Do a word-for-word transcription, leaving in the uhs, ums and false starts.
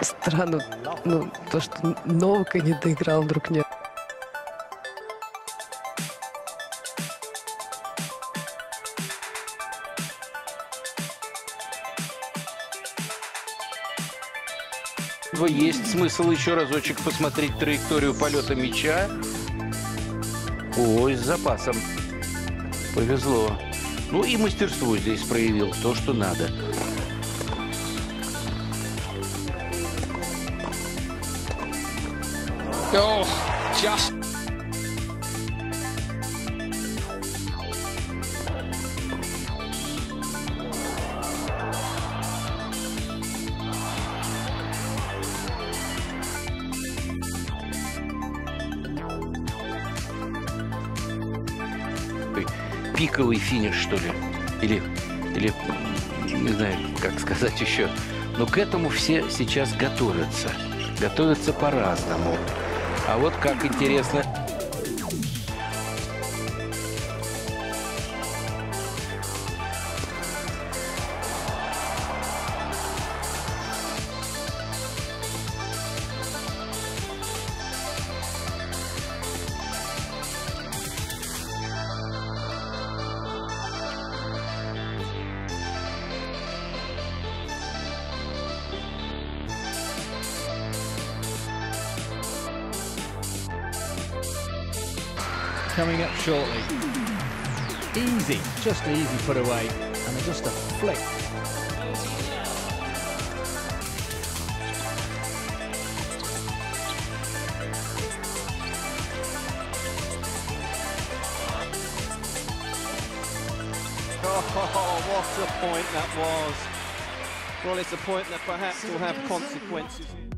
странно, ну, то, что Новака не доиграл, вдруг нет. Есть смысл еще разочек посмотреть траекторию полета мяча. Ой, с запасом. Повезло. Ну и мастерство здесь проявил, то, что надо. Oh, just... Пиковый финиш, что ли? Или, или, не знаю, как сказать еще. Но к этому все сейчас готовятся. Готовятся по-разному. А вот как интересно... Coming up shortly. Easy, just easy put away, and just a flick. Oh, what a point that was. Well, it's a point that perhaps will have consequences.